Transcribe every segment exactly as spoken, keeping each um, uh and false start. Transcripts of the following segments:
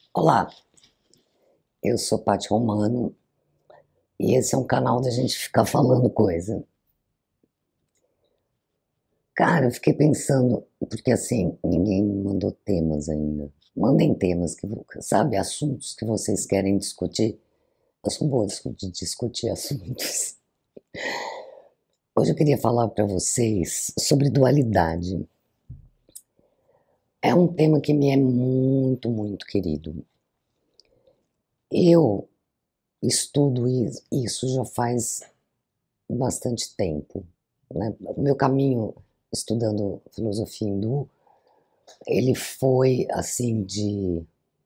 Olá, eu sou Paty Romano e esse é um canal da gente ficar falando coisa. Cara, eu fiquei pensando, porque assim, ninguém me mandou temas ainda. Mandem temas, que, sabe, assuntos que vocês querem discutir. Eu sou boa de discutir assuntos. Hoje eu queria falar para vocês sobre dualidade. É um tema que me é muito, muito querido. Eu estudo isso já faz bastante tempo, né? O meu caminho estudando filosofia hindu, ele foi assim de,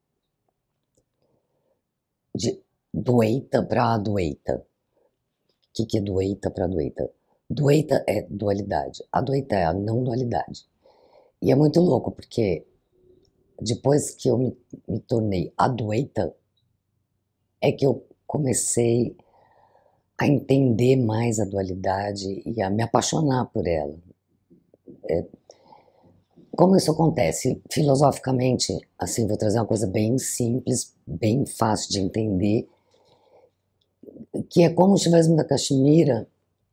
de Dwaita para Adwaita. O que, que é Dwaita para Adwaita? Dwaita é dualidade, Adwaita é a não dualidade. E é muito louco, porque depois que eu me, me tornei Adwaita, é que eu comecei a entender mais a dualidade e a me apaixonar por ela. É, Como isso acontece? Filosoficamente, assim, vou trazer uma coisa bem simples, bem fácil de entender, que é como o Shivaismo da Caxemira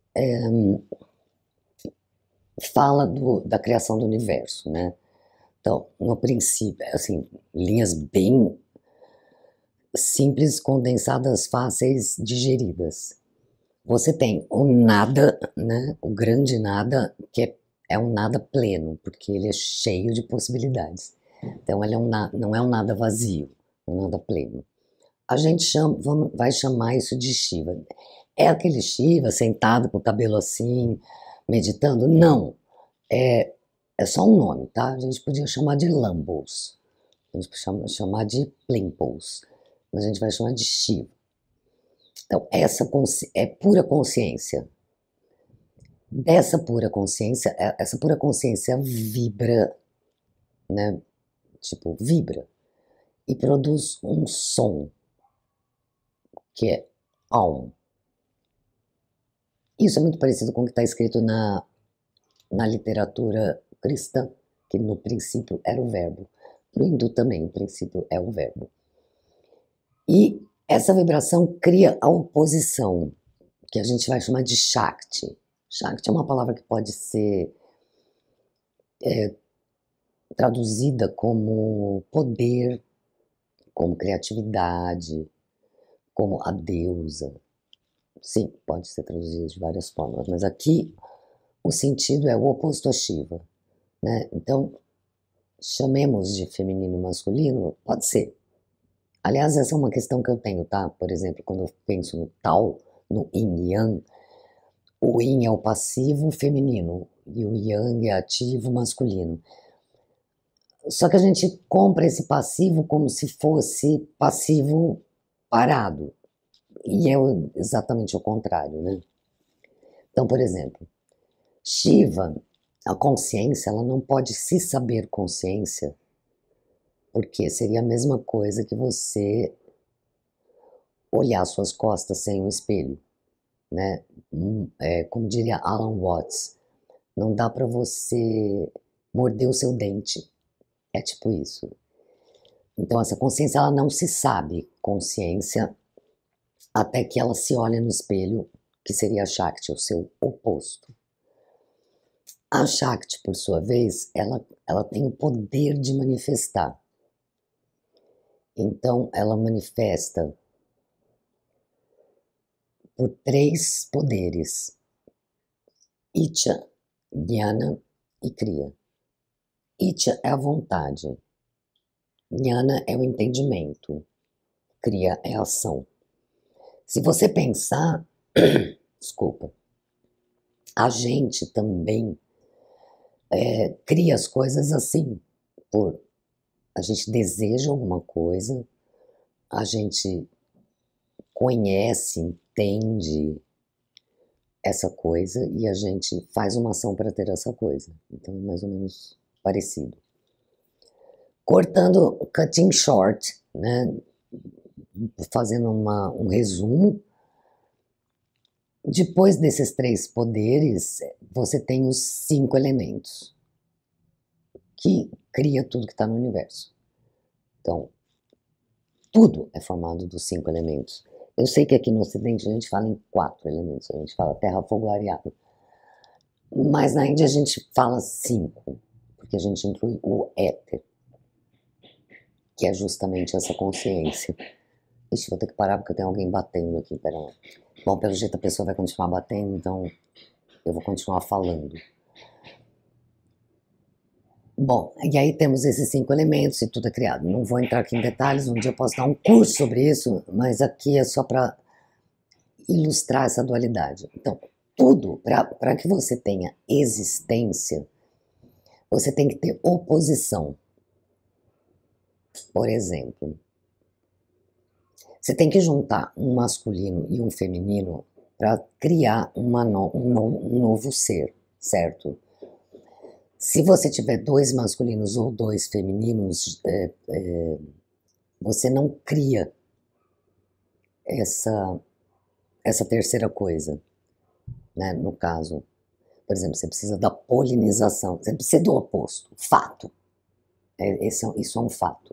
fala do, da criação do universo, né? Então, no princípio, assim, linhas bem simples, condensadas, fáceis, digeridas. Você tem o nada, né? O grande nada, que é, é um nada pleno, porque ele é cheio de possibilidades. Então, ele é um, não é um nada vazio, um nada pleno. A gente chama, vamos, vai chamar isso de Shiva. É aquele Shiva sentado com o cabelo assim, meditando? Não. É, é só um nome, tá? A gente podia chamar de Lambos. A gente podia chamar de Plimpos. Mas a gente vai chamar de Shiva. Então, essa é pura consciência. Dessa pura consciência, essa pura consciência vibra, né? Tipo, vibra. E produz um som, que é Aum. Isso é muito parecido com o que está escrito na, na literatura cristã, que no princípio era o verbo. Para o hindu também, o princípio é o verbo. E essa vibração cria a oposição, que a gente vai chamar de Shakti. Shakti é uma palavra que pode ser é, traduzida como poder, como criatividade, como a deusa. Sim, pode ser traduzida de várias formas, mas aqui o sentido é o oposto a Shiva, né? Então, chamemos de feminino e masculino, pode ser. Aliás, essa é uma questão que eu tenho, tá? Por exemplo, quando eu penso no Tao, no Yin e Yang, o Yin é o passivo feminino e o Yang é ativo masculino. Só que a gente compra esse passivo como se fosse passivo parado. E é exatamente o contrário, né? Então, por exemplo, Shiva, a consciência, ela não pode se saber consciência, porque seria a mesma coisa que você olhar suas costas sem um espelho, né? É, como diria Alan Watts, não dá para você morder o seu dente. É tipo isso. Então essa consciência ela não se sabe consciência até que ela se olha no espelho, que seria a Shakti, o seu oposto. A Shakti, por sua vez, ela, ela tem o poder de manifestar. Então ela manifesta por três poderes: Icha, Jnana e Kriya. Icha é a vontade, Jnana é o entendimento, Kriya é a ação. Se você pensar, desculpa, a gente também é, cria as coisas assim, por a gente deseja alguma coisa, a gente conhece, entende essa coisa e a gente faz uma ação para ter essa coisa. Então é mais ou menos parecido. Cortando, cutting short, né? Fazendo uma, um resumo, depois desses três poderes, você tem os cinco elementos que cria tudo que está no universo. Então, Tudo é formado dos cinco elementos. Eu sei que aqui no Ocidente a gente fala em quatro elementos, a gente fala terra, fogo, ar e água. Mas na Índia a gente fala cinco, porque a gente inclui o éter, que é justamente essa consciência. Ixi, vou ter que parar porque tem alguém batendo aqui, pera. Bom, pelo jeito a pessoa vai continuar batendo, então eu vou continuar falando. Bom, e aí temos esses cinco elementos e tudo é criado. Não vou entrar aqui em detalhes, um dia eu posso dar um curso sobre isso, mas aqui é só para ilustrar essa dualidade. Então, tudo, para que você tenha existência, você tem que ter oposição. Por exemplo, você tem que juntar um masculino e um feminino para criar uma no, um, no, um novo ser, certo? Se você tiver dois masculinos ou dois femininos, é, é, você não cria essa, essa terceira coisa, né? No caso, por exemplo, você precisa da polinização, você precisa do oposto, fato. É, esse é, isso é um fato.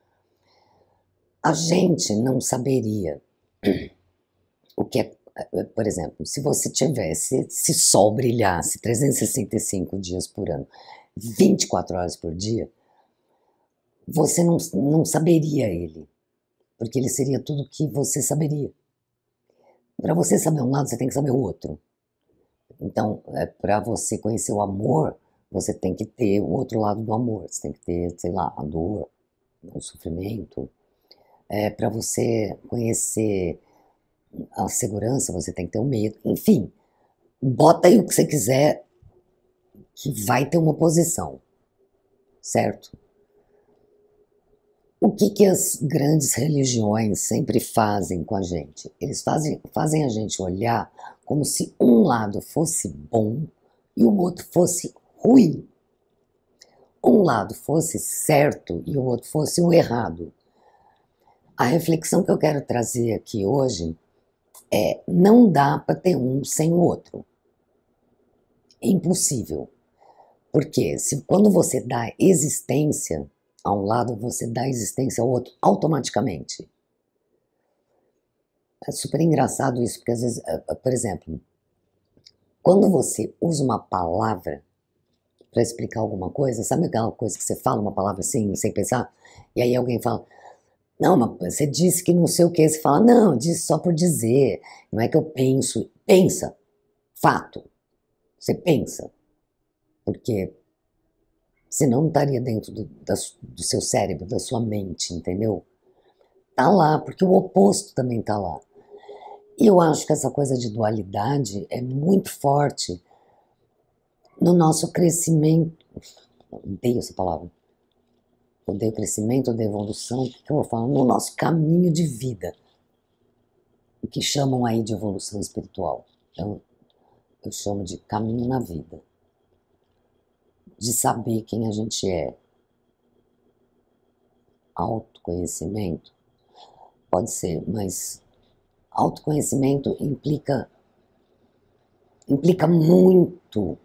A gente não saberia o que é, por exemplo, se você tivesse, se sol brilhasse trezentos e sessenta e cinco dias por ano, vinte e quatro horas por dia, você não, não saberia ele, porque ele seria tudo que você saberia. Para você saber um lado, você tem que saber o outro. Então, é, para você conhecer o amor, você tem que ter o outro lado do amor, você tem que ter, sei lá, a dor, o sofrimento. É, para você conhecer a segurança, você tem que ter o medo. Enfim, bota aí o que você quiser, que vai ter uma oposição, certo? O que, que as grandes religiões sempre fazem com a gente? Eles fazem, fazem a gente olhar como se um lado fosse bom e o outro fosse ruim. Um lado fosse certo e o outro fosse o errado. A reflexão que eu quero trazer aqui hoje é: não dá para ter um sem o outro. É impossível. Porque se, quando você dá existência a um lado, você dá existência ao outro automaticamente. É super engraçado isso, porque às vezes, por exemplo, quando você usa uma palavra para explicar alguma coisa, sabe aquela coisa que você fala uma palavra assim, sem pensar, e aí alguém fala: não, mas você disse que não sei o que, você fala: não, eu disse só por dizer, não é que eu penso. Pensa, fato, você pensa, porque senão não estaria dentro do, da, do seu cérebro, da sua mente, entendeu? Tá lá, porque o oposto também tá lá. E eu acho que essa coisa de dualidade é muito forte no nosso crescimento. Odeio essa palavra. Odeio crescimento, odeio evolução. O que, que eu vou falar? No nosso caminho de vida. O que chamam aí de evolução espiritual. Eu, eu chamo de caminho na vida. De saber quem a gente é. Autoconhecimento? Pode ser, mas autoconhecimento implica, implica muito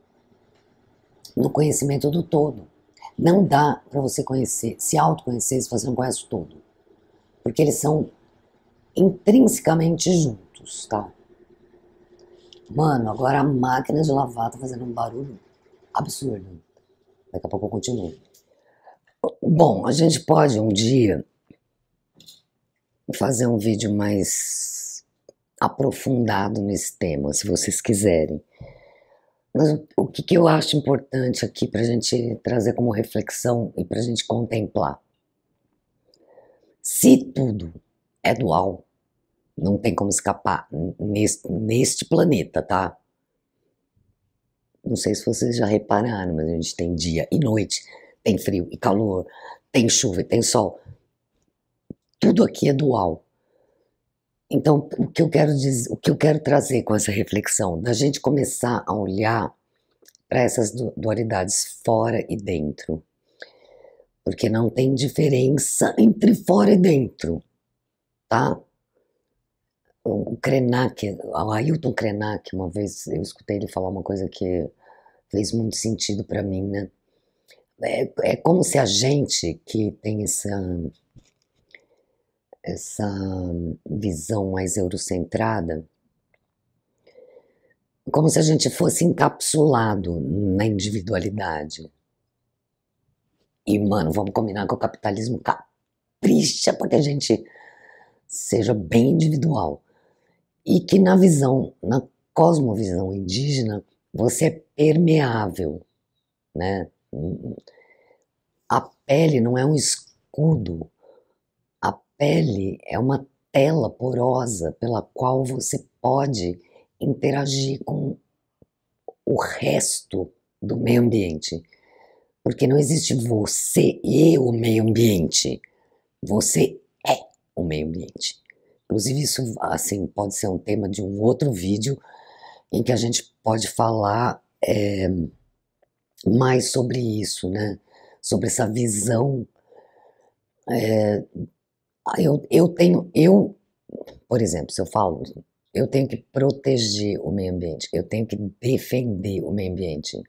no conhecimento do todo. Não dá para você conhecer, se autoconhecer se você não conhece o todo. Porque eles são intrinsecamente juntos, tá? Mano, agora a máquina de lavar tá fazendo um barulho absurdo. Daqui a pouco eu continuo. Bom, a gente pode um dia fazer um vídeo mais aprofundado nesse tema, se vocês quiserem. Mas o, o que, que eu acho importante aqui para a gente trazer como reflexão e para a gente contemplar? Se tudo é dual, não tem como escapar neste, neste planeta, tá? Não sei se vocês já repararam, mas a gente tem dia e noite, tem frio e calor, tem chuva e tem sol. Tudo aqui é dual. Então, o que eu quero dizer, o que eu quero trazer com essa reflexão, da gente começar a olhar para essas dualidades fora e dentro. Porque não tem diferença entre fora e dentro, tá? O Krenak, o Ailton Krenak, uma vez eu escutei ele falar uma coisa que fez muito sentido para mim, né? É, é como se a gente que tem essa, essa visão mais eurocentrada, como se a gente fosse encapsulado na individualidade. E, mano, vamos combinar que o capitalismo capricha para que a gente seja bem individual. E que na visão, na cosmovisão indígena, você é permeável, né? A pele não é um escudo, a pele é uma tela porosa pela qual você pode interagir com o resto do meio ambiente. Porque não existe você e o meio ambiente. Você é o meio ambiente. Inclusive isso assim, pode ser um tema de um outro vídeo em que a gente pode falar é, mais sobre isso, né? Sobre essa visão. É, eu, eu tenho, eu, por exemplo, se eu falo, eu tenho que proteger o meio ambiente, eu tenho que defender o meio ambiente.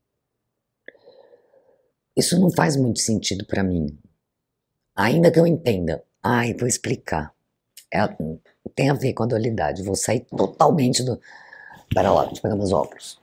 Isso não faz muito sentido para mim. Ainda que eu entenda. Ai, vou explicar. É, tem a ver com a dualidade. Vou sair totalmente do... Pera lá, deixa eu pegar meus óculos.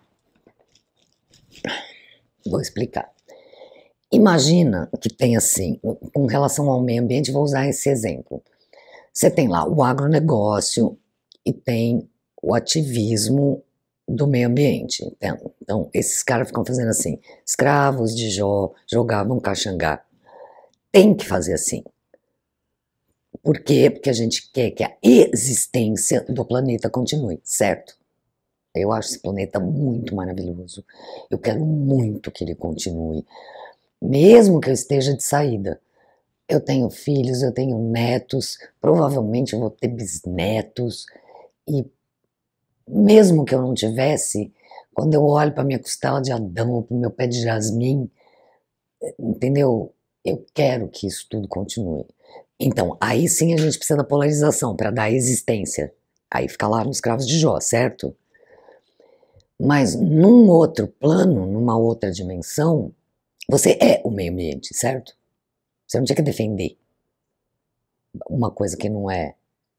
Vou explicar. Imagina que tem assim, com relação ao meio ambiente, vou usar esse exemplo. Você tem lá o agronegócio e tem o ativismo do meio ambiente. Então, então esses caras ficam fazendo assim, escravos de Jó jogavam caxangá. Tem que fazer assim. Por quê? Porque a gente quer que a existência do planeta continue, certo? Eu acho esse planeta muito maravilhoso. Eu quero muito que ele continue. Mesmo que eu esteja de saída. Eu tenho filhos, eu tenho netos, provavelmente eu vou ter bisnetos. E mesmo que eu não tivesse, quando eu olho para minha costela de Adão, para o meu pé de jasmim, entendeu? Eu quero que isso tudo continue. Então, aí sim a gente precisa da polarização para dar existência. Aí fica lá nos escravos de Jó, certo? Mas num outro plano, numa outra dimensão, você é o meio ambiente, certo? Você não tinha que defender uma coisa que não é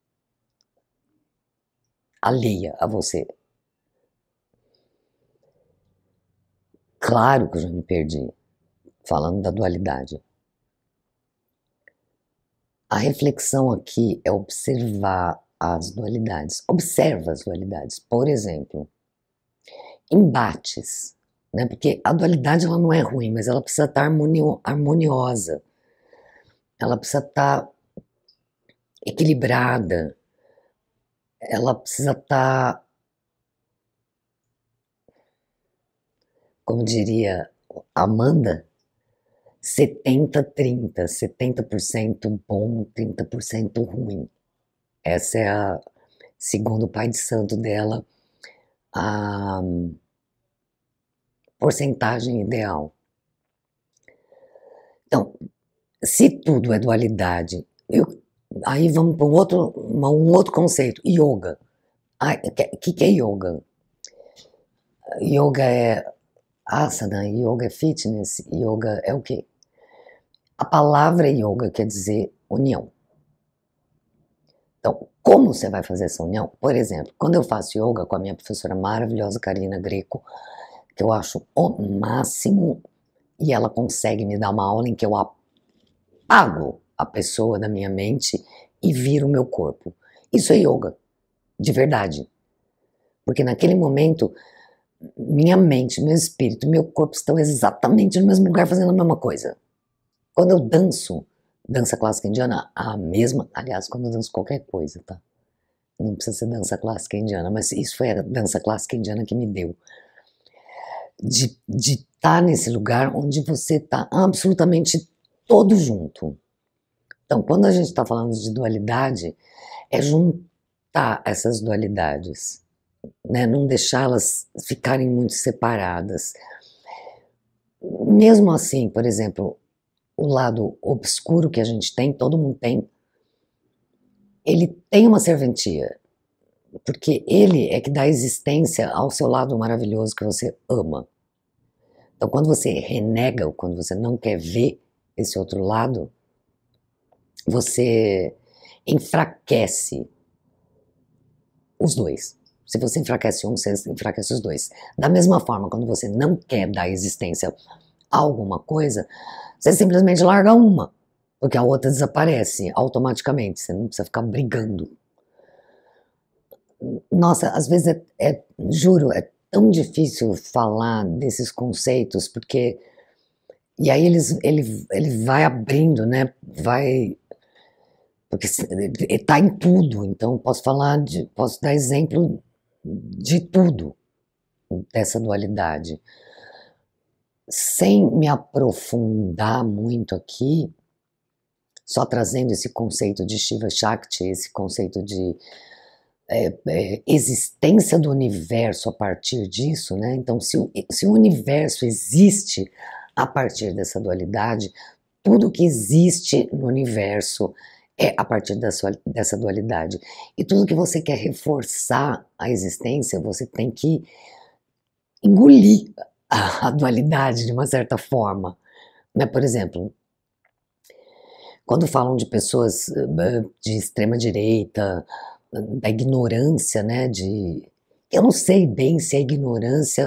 alheia a você. Claro que eu já me perdi, falando da dualidade. A reflexão aqui é observar as dualidades. Observa as dualidades. Por exemplo, embates, né? Porque a dualidade ela não é ruim, mas ela precisa estar harmonio harmoniosa. Ela precisa estar equilibrada. Ela precisa estar, como diria Amanda, setenta trinta, setenta por cento bom, trinta por cento ruim. Essa é a, segundo o pai de santo dela, a porcentagem ideal. Então, se tudo é dualidade, eu, aí vamos para um outro, uma, um outro conceito, yoga. O que, que é yoga? Yoga é asana, yoga é fitness, yoga é o quê? A palavra yoga quer dizer união. Então, como você vai fazer essa união? Por exemplo, quando eu faço yoga com a minha professora maravilhosa Karina Greco, que eu acho o máximo, e ela consegue me dar uma aula em que eu apago a pessoa da minha mente e viro o meu corpo. Isso é yoga, de verdade. Porque naquele momento, minha mente, meu espírito, meu corpo estão exatamente no mesmo lugar fazendo a mesma coisa. Quando eu danço, dança clássica indiana, a mesma, aliás, quando eu danço qualquer coisa, tá? Não precisa ser dança clássica indiana, mas isso foi a dança clássica indiana que me deu. De estar nesse lugar onde você está absolutamente todo junto. Então, quando a gente está falando de dualidade, é juntar essas dualidades, né? Não deixá-las ficarem muito separadas. Mesmo assim, por exemplo, o lado obscuro que a gente tem, todo mundo tem, ele tem uma serventia, porque ele é que dá existência ao seu lado maravilhoso que você ama. Então, quando você renega, ou quando você não quer ver esse outro lado, você enfraquece os dois. Se você enfraquece um, você enfraquece os dois. Da mesma forma, quando você não quer dar existência a alguma coisa, você simplesmente larga uma, porque a outra desaparece automaticamente, você não precisa ficar brigando. Nossa, às vezes é, é juro, é tão difícil falar desses conceitos, porque e aí eles, ele, ele vai abrindo, né? Vai. Porque está em tudo, então posso falar, de, posso dar exemplo de tudo dessa dualidade. Sem me aprofundar muito aqui, só trazendo esse conceito de Shiva Shakti, esse conceito de é, é, existência do universo a partir disso, né? Então, se o, se o universo existe a partir dessa dualidade, tudo que existe no universo é a partir dessa, dessa dualidade. E tudo que você quer reforçar a existência, você tem que engolir a, a dualidade de uma certa forma. Né? Por exemplo, quando falam de pessoas de extrema direita, da ignorância, né? De, eu não sei bem se a ignorância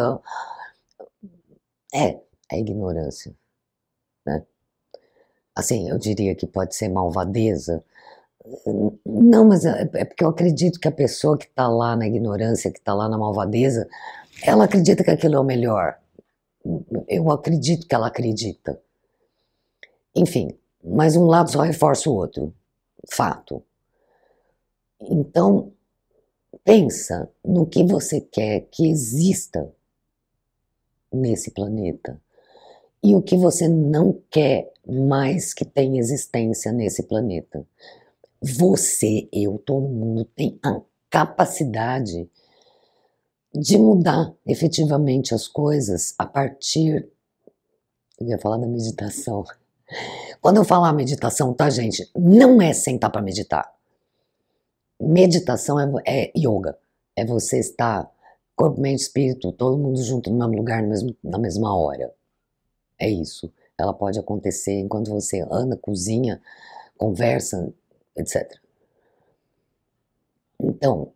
é a ignorância, né? Assim, eu diria que pode ser malvadeza. Não, mas é, é porque eu acredito que a pessoa que está lá na ignorância, que está lá na malvadeza, ela acredita que aquilo é o melhor. Eu acredito que ela acredita. Enfim, mas um lado só reforça o outro. Fato. Então, pensa no que você quer que exista nesse planeta e o que você não quer mais que tenha existência nesse planeta. Você, eu, todo mundo tem a capacidade de mudar efetivamente as coisas a partir. Eu ia falar da meditação. Quando eu falar meditação, tá, gente? Não é sentar para meditar. Meditação é, é yoga. É você estar corpo, mente, espírito, todo mundo junto no mesmo lugar, no mesmo, na mesma hora. É isso. Ela pode acontecer enquanto você anda, cozinha, conversa, etcétera. Então,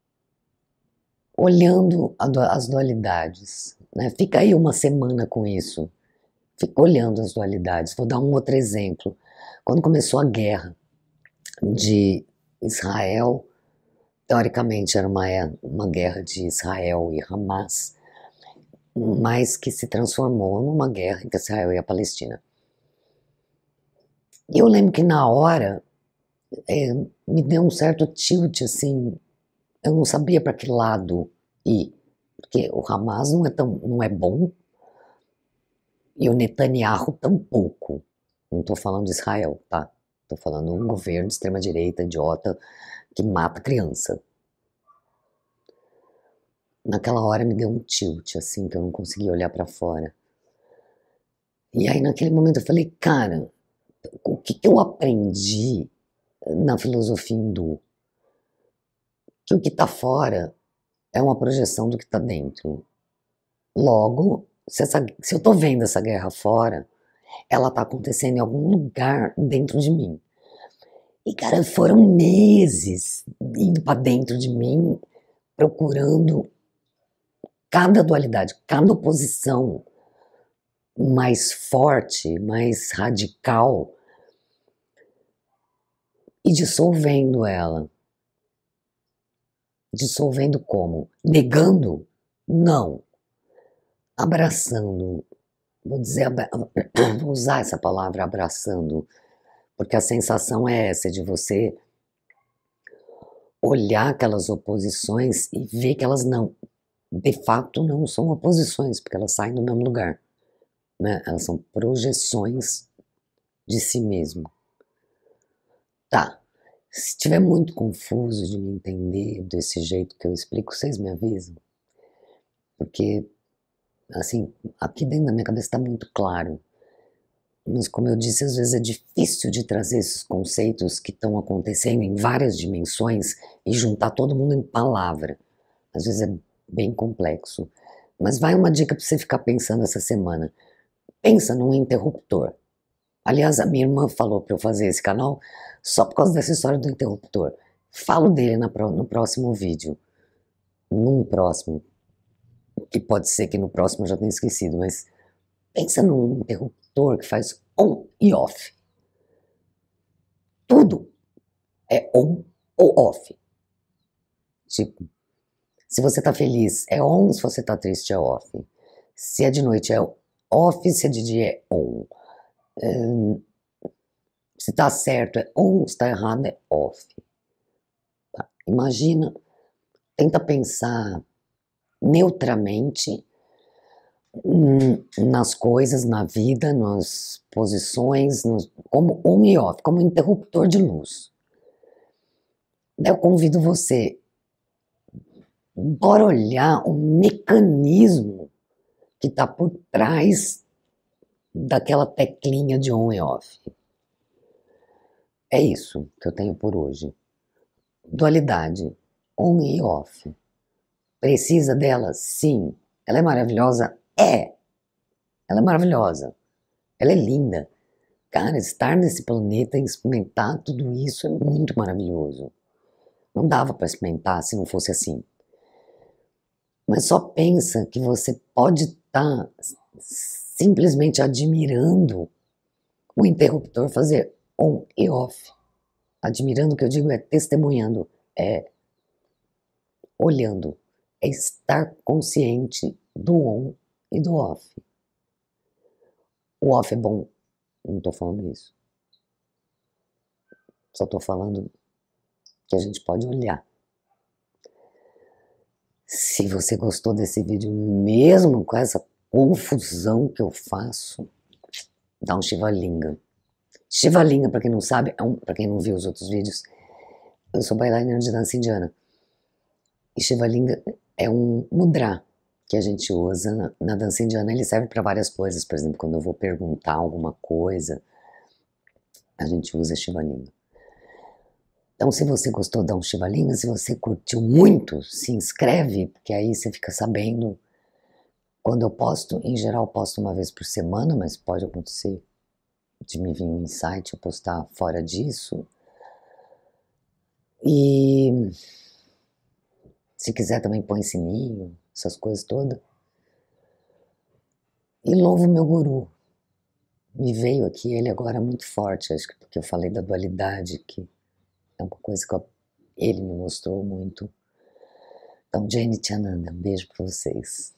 olhando as dualidades, né? Fica aí uma semana com isso. Fica olhando as dualidades. Vou dar um outro exemplo. Quando começou a guerra de Israel, teoricamente era uma, uma guerra de Israel e Hamas, mas que se transformou numa guerra entre Israel e a Palestina. E eu lembro que na hora é, me deu um certo tilt, assim, eu não sabia para que lado ir, porque o Hamas não é, tão, não é bom e o Netanyahu tampouco. Não estou falando de Israel, tá? Estou falando de um governo de extrema-direita, idiota, que mata criança. Naquela hora me deu um tilt, assim, que eu não conseguia olhar para fora. E aí naquele momento eu falei, cara, o que, que eu aprendi na filosofia hindu? Que o que está fora é uma projeção do que está dentro. Logo, se, essa, se eu estou vendo essa guerra fora, ela está acontecendo em algum lugar dentro de mim. E, cara, foram meses indo para dentro de mim, procurando cada dualidade, cada oposição mais forte, mais radical, e dissolvendo ela. Dissolvendo como? Negando? Não. Abraçando. Vou dizer, vou usar essa palavra abraçando, porque a sensação é essa, de você olhar aquelas oposições e ver que elas não, de fato não são oposições, porque elas saem do mesmo lugar, né? Elas são projeções de si mesmo. Tá, se estiver muito confuso de me entender desse jeito que eu explico, vocês me avisam, porque, assim, aqui dentro da minha cabeça está muito claro. Mas, como eu disse, às vezes é difícil de trazer esses conceitos que estão acontecendo em várias dimensões e juntar todo mundo em palavra. Às vezes é bem complexo. Mas vai uma dica para você ficar pensando essa semana. Pensa num interruptor. Aliás, a minha irmã falou para eu fazer esse canal só por causa dessa história do interruptor. Falo dele na, no próximo vídeo. Num próximo. Que pode ser que no próximo eu já tenha esquecido, mas pensa num interruptor que faz on e off. Tudo é on ou off. Tipo, se você tá feliz é on, se você tá triste é off. Se é de noite é off, se é de dia é on. Hum, se tá certo é on, se tá errado é off. Tá? Imagina, tenta pensar neutramente hum, nas coisas, na vida, nas posições, nos, como on e off, como interruptor de luz. Eu convido você, bora olhar o mecanismo que está por trás daquela teclinha de on e off. É isso que eu tenho por hoje. Dualidade, on e off. Precisa dela? Sim. Ela é maravilhosa? É. Ela é maravilhosa. Ela é linda. Cara, estar nesse planeta e experimentar tudo isso é muito maravilhoso. Não dava para experimentar se não fosse assim. Mas só pensa que você pode estar simplesmente admirando o interruptor fazer on e off. Admirando, o que eu digo é testemunhando, é olhando, é estar consciente do on e do off. O off é bom, não estou falando isso. Só estou falando que a gente pode olhar. Se você gostou desse vídeo, mesmo com essa confusão que eu faço, dá um Shivalinga. Shivalinga, para quem não sabe, é um, para quem não viu os outros vídeos, eu sou bailarina de dança indiana. E Shivalinga é um mudra que a gente usa na, na dança indiana. Ele serve para várias coisas. Por exemplo, quando eu vou perguntar alguma coisa, a gente usa Shivalinga. Então, se você gostou, dá um Shivalinga. Se você curtiu muito, se inscreve, porque aí você fica sabendo quando eu posto. Em geral, eu posto uma vez por semana, mas pode acontecer de me vir um insight eu postar fora disso. E se quiser também põe sininho, essas coisas todas. E louvo o meu guru. Me veio aqui ele agora muito forte, acho que porque eu falei da dualidade, que é uma coisa que eu, ele me mostrou muito. Então, Jane Tiananda, um beijo para vocês.